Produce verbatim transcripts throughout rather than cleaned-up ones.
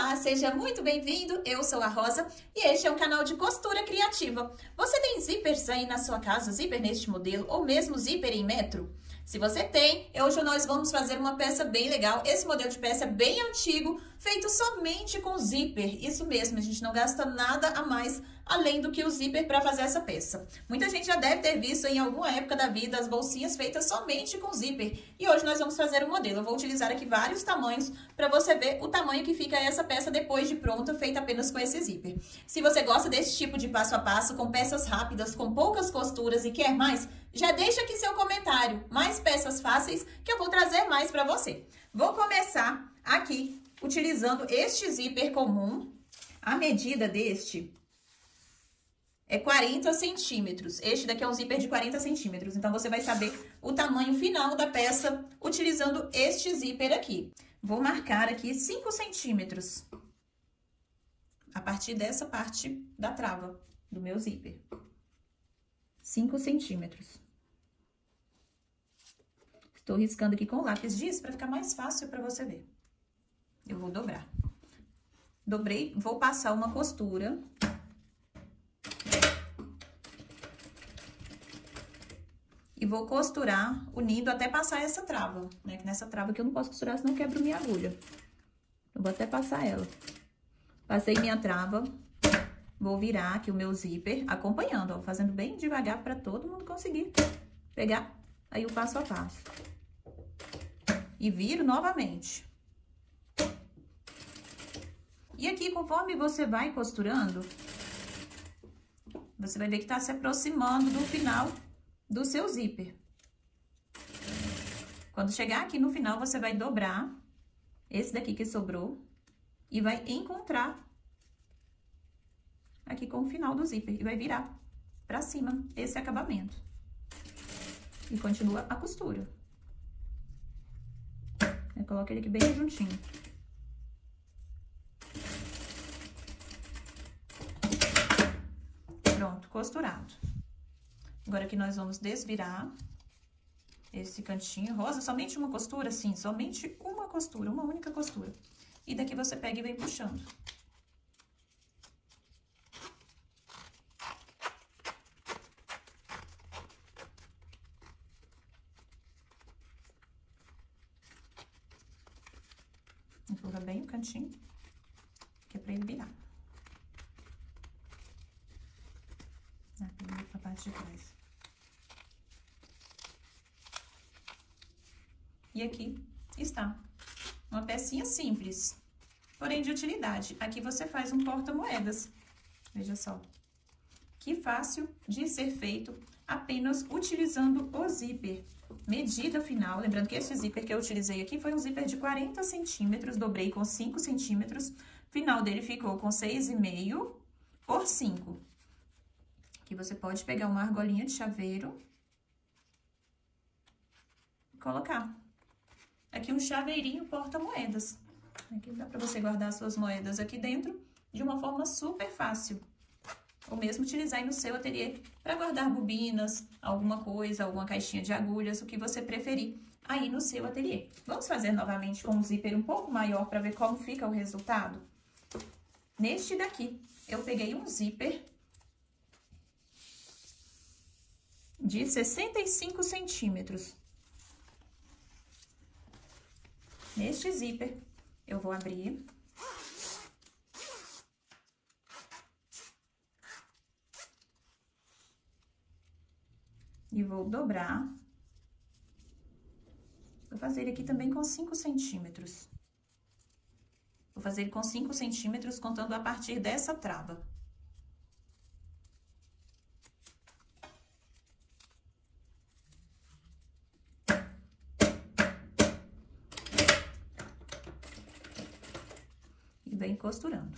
Olá, seja muito bem-vindo, eu sou a Rosa e este é um canal de costura criativa. Você tem zippers aí na sua casa, zíper neste modelo ou mesmo zíper em metro? Se você tem, hoje nós vamos fazer uma peça bem legal. Esse modelo de peça é bem antigo, feito somente com zíper. Isso mesmo, a gente não gasta nada a mais além do que o zíper para fazer essa peça. Muita gente já deve ter visto em alguma época da vida as bolsinhas feitas somente com zíper. E hoje nós vamos fazer um modelo. Eu vou utilizar aqui vários tamanhos para você ver o tamanho que fica essa peça depois de pronta, feita apenas com esse zíper. Se você gosta desse tipo de passo a passo, com peças rápidas, com poucas costuras e quer mais, já deixa aqui seu comentário, mais peças fáceis que eu vou trazer mais para você. Vou começar aqui utilizando este zíper comum. A medida deste é quarenta centímetros. Este daqui é um zíper de quarenta centímetros. Então, você vai saber o tamanho final da peça utilizando este zíper aqui. Vou marcar aqui cinco centímetros. A partir dessa parte da trava do meu zíper. cinco centímetros. Estou riscando aqui com lápis giz para ficar mais fácil para você ver. Eu vou dobrar. Dobrei, vou passar uma costura. E vou costurar unindo até passar essa trava, né? Que nessa trava que eu não posso costurar, senão quebra minha agulha. Eu vou até passar ela. Passei minha trava. Vou virar aqui o meu zíper, acompanhando, ó, fazendo bem devagar para todo mundo conseguir pegar aí o passo a passo. E viro novamente. E aqui, conforme você vai costurando, você vai ver que tá se aproximando do final do seu zíper. Quando chegar aqui no final, você vai dobrar esse daqui que sobrou e vai encontrar aqui com o final do zíper e vai virar pra cima esse acabamento. E continua a costura. Eu coloco ele aqui bem juntinho. Pronto, costurado. Agora aqui nós vamos desvirar esse cantinho. Rosa, somente uma costura? Sim, somente uma costura, uma única costura. E daqui você pega e vem puxando. Empurra bem o cantinho, que é pra ele virar. Aqui, a parte de trás. E aqui está uma pecinha simples, porém de utilidade. Aqui você faz um porta-moedas, veja só. Que fácil de ser feito apenas utilizando o zíper. Medida final, lembrando que esse zíper que eu utilizei aqui foi um zíper de quarenta centímetros, dobrei com cinco centímetros, final dele ficou com seis e meio por cinco. Aqui você pode pegar uma argolinha de chaveiro e colocar. Aqui um chaveirinho porta-moedas. Aqui dá pra você guardar suas moedas aqui dentro de uma forma super fácil. Ou mesmo utilizar aí no seu ateliê para guardar bobinas, alguma coisa, alguma caixinha de agulhas, o que você preferir aí no seu ateliê. Vamos fazer novamente com um zíper um pouco maior para ver como fica o resultado? Neste daqui, eu peguei um zíper de sessenta e cinco centímetros. Neste zíper, eu vou abrir. E vou dobrar. Vou fazer ele aqui também com cinco centímetros. Vou fazer ele com cinco centímetros, contando a partir dessa trava. E vem costurando.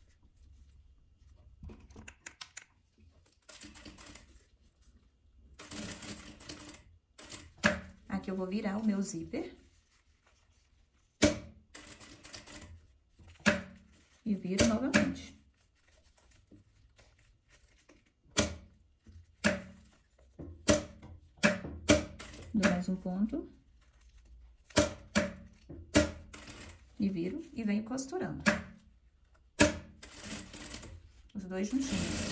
Aqui eu vou virar o meu zíper. E viro novamente. Dou mais um ponto. E viro e venho costurando. os dois juntinhos.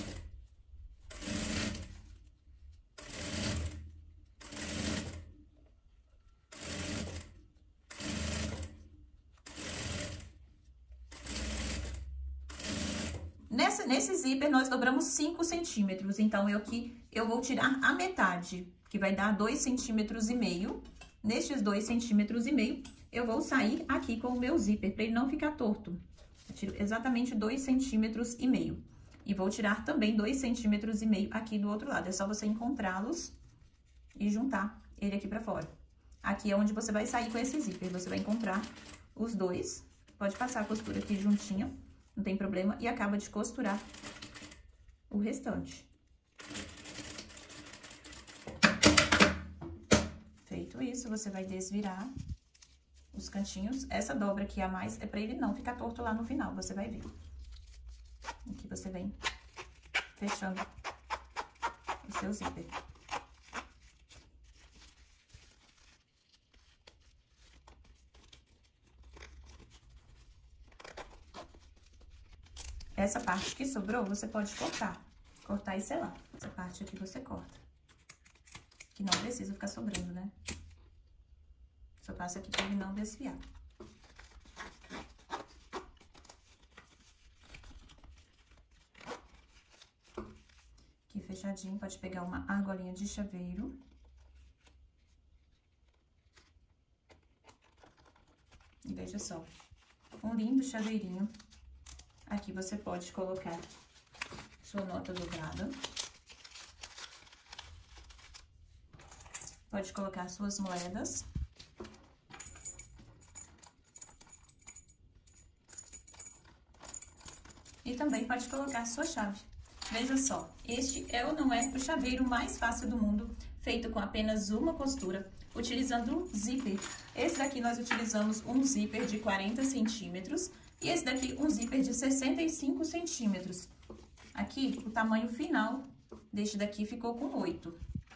Nessa, nesse zíper, nós dobramos cinco centímetros, então eu aqui, eu vou tirar a metade, que vai dar dois centímetros e meio. Nestes dois centímetros e meio, eu vou sair aqui com o meu zíper, para ele não ficar torto. Eu tiro exatamente dois centímetros e meio. E vou tirar também dois centímetros e meio aqui do outro lado. É só você encontrá-los e juntar ele aqui pra fora. Aqui é onde você vai sair com esse zíper. Você vai encontrar os dois. Pode passar a costura aqui juntinha, não tem problema. E acaba de costurar o restante. Feito isso, você vai desvirar os cantinhos. Essa dobra aqui a mais é pra ele não ficar torto lá no final, você vai ver. Aqui você vem fechando o seu zíper. Essa parte que sobrou, você pode cortar. Cortar e selar. Essa parte aqui você corta. Que não precisa ficar sobrando, né? Só passa aqui pra ele não desfiar. Aqui fechadinho, pode pegar uma argolinha de chaveiro. E veja só, um lindo chaveirinho. Aqui você pode colocar sua nota dobrada. Pode colocar suas moedas. E também pode colocar sua chave. Veja só, este é ou não é o chaveiro mais fácil do mundo, feito com apenas uma costura, utilizando um zíper. Esse daqui nós utilizamos um zíper de quarenta centímetros e esse daqui um zíper de sessenta e cinco centímetros. Aqui, o tamanho final deste daqui ficou com oito.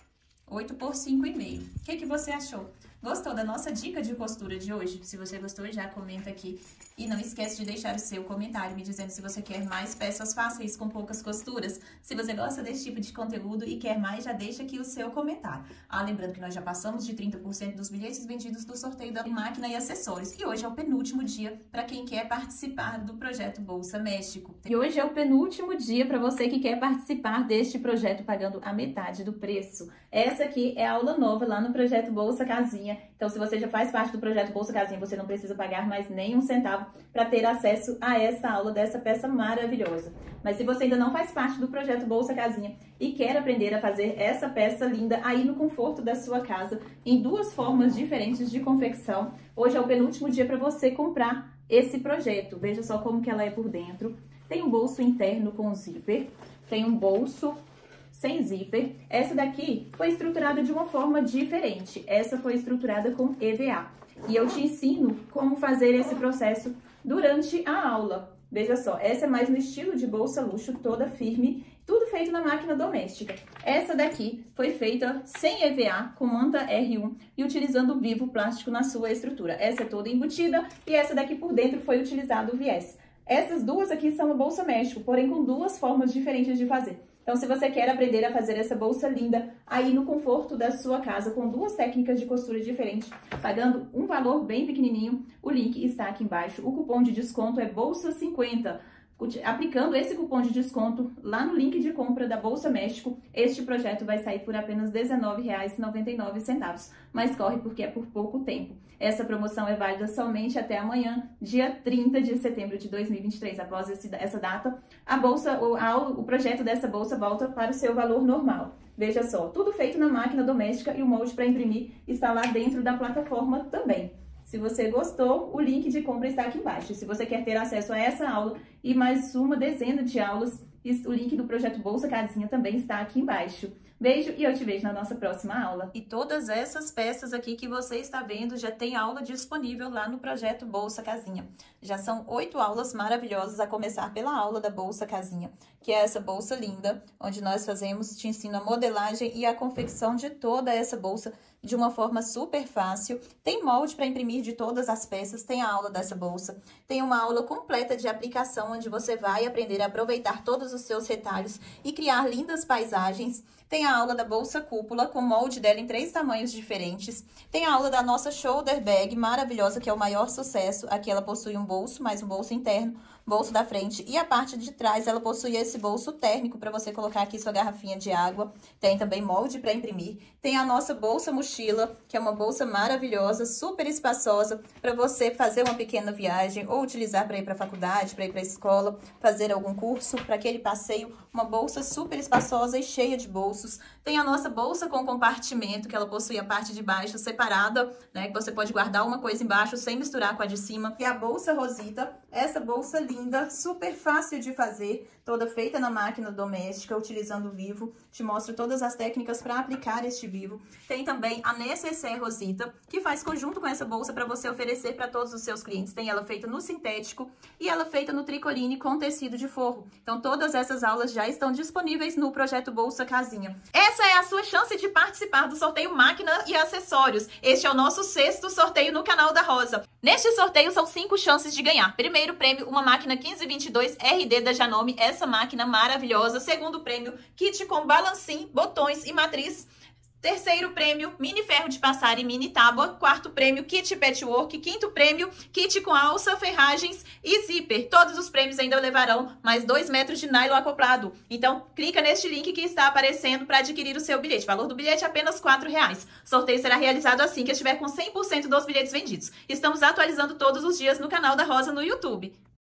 oito por cinco e meio. O que que você achou? Gostou da nossa dica de costura de hoje? Se você gostou, já comenta aqui. E não esquece de deixar o seu comentário me dizendo se você quer mais peças fáceis com poucas costuras. Se você gosta desse tipo de conteúdo e quer mais, já deixa aqui o seu comentário. Ah, lembrando que nós já passamos de trinta por cento dos bilhetes vendidos do sorteio da máquina e acessórios. E hoje é o penúltimo dia para quem quer participar do projeto Bolsa México. E hoje é o penúltimo dia para você que quer participar deste projeto pagando a metade do preço. Essa aqui é a aula nova lá no projeto Bolsa Casinha. Então, se você já faz parte do projeto Bolsa Casinha, você não precisa pagar mais nem um centavo para ter acesso a essa aula dessa peça maravilhosa. Mas se você ainda não faz parte do projeto Bolsa Casinha e quer aprender a fazer essa peça linda aí no conforto da sua casa, em duas formas diferentes de confecção, hoje é o penúltimo dia para você comprar esse projeto. Veja só como que ela é por dentro. Tem um bolso interno com zíper, tem um bolso sem zíper. Essa daqui foi estruturada de uma forma diferente. Essa foi estruturada com E V A. E eu te ensino como fazer esse processo durante a aula. Veja só, essa é mais no estilo de bolsa luxo, toda firme, tudo feito na máquina doméstica. Essa daqui foi feita sem E V A, com manta R um e utilizando o vivo plástico na sua estrutura. Essa é toda embutida e essa daqui por dentro foi utilizado o viés. Essas duas aqui são a bolsa México, porém com duas formas diferentes de fazer. Então, se você quer aprender a fazer essa bolsa linda aí no conforto da sua casa, com duas técnicas de costura diferentes, pagando um valor bem pequenininho, o link está aqui embaixo. O cupom de desconto é bolsa cinquenta. Aplicando esse cupom de desconto lá no link de compra da Bolsa México, este projeto vai sair por apenas dezenove reais e noventa e nove centavos. Mas corre porque é por pouco tempo. Essa promoção é válida somente até amanhã, dia trinta de setembro de dois mil e vinte e três. Após esse, essa data, a bolsa, o, a, o projeto dessa bolsa volta para o seu valor normal. Veja só, tudo feito na máquina doméstica e o molde para imprimir está lá dentro da plataforma também. Se você gostou, o link de compra está aqui embaixo. Se você quer ter acesso a essa aula e mais uma dezena de aulas, o link do projeto Bolsa Casinha também está aqui embaixo. Beijo e eu te vejo na nossa próxima aula. E todas essas peças aqui que você está vendo já tem aula disponível lá no projeto Bolsa Casinha. Já são oito aulas maravilhosas, a começar pela aula da Bolsa Casinha, que é essa bolsa linda, onde nós fazemos, te ensino a modelagem e a confecção de toda essa bolsa de uma forma super fácil. Tem molde para imprimir de todas as peças, tem a aula dessa bolsa. Tem uma aula completa de aplicação, onde você vai aprender a aproveitar todos os seus retalhos e criar lindas paisagens. Tem a aula da bolsa cúpula, com molde dela em três tamanhos diferentes. Tem a aula da nossa shoulder bag, maravilhosa, que é o maior sucesso. Aqui ela possui um bolso, mais um bolso interno, bolso da frente. E a parte de trás, ela possui esse bolso térmico, para você colocar aqui sua garrafinha de água. Tem também molde para imprimir. Tem a nossa bolsa mochila, que é uma bolsa maravilhosa, super espaçosa, para você fazer uma pequena viagem, ou utilizar para ir para a faculdade, para ir para a escola, fazer algum curso, para aquele passeio. Uma bolsa super espaçosa e cheia de bolsos. Tem a nossa bolsa com compartimento, que ela possui a parte de baixo separada, né? Que você pode guardar uma coisa embaixo sem misturar com a de cima. E a bolsa Rosita, essa bolsa linda, super fácil de fazer, toda feita na máquina doméstica, utilizando o Vivo. Te mostro todas as técnicas para aplicar este Vivo. Tem também a Necessaire Rosita, que faz conjunto com essa bolsa para você oferecer para todos os seus clientes. Tem ela feita no sintético e ela feita no tricoline com tecido de forro. Então, todas essas aulas já estão disponíveis no projeto Bolsa Casinha. Essa é a sua chance de participar do sorteio Máquina e Acessórios. Este é o nosso sexto sorteio no canal da Rosa. Neste sorteio são cinco chances de ganhar. Primeiro prêmio, uma máquina quinze vinte e dois R D da Janome, essa máquina maravilhosa. Segundo prêmio, kit com balancim, botões e matriz. Terceiro prêmio, mini ferro de passar e mini tábua. Quarto prêmio, kit patchwork. Quinto prêmio, kit com alça, ferragens e zíper. Todos os prêmios ainda levarão mais dois metros de nylon acoplado. Então, clica neste link que está aparecendo para adquirir o seu bilhete. O valor do bilhete é apenas quatro reais. O sorteio será realizado assim que estiver com cem por cento dos bilhetes vendidos. Estamos atualizando todos os dias no canal da Rosa no YouTube.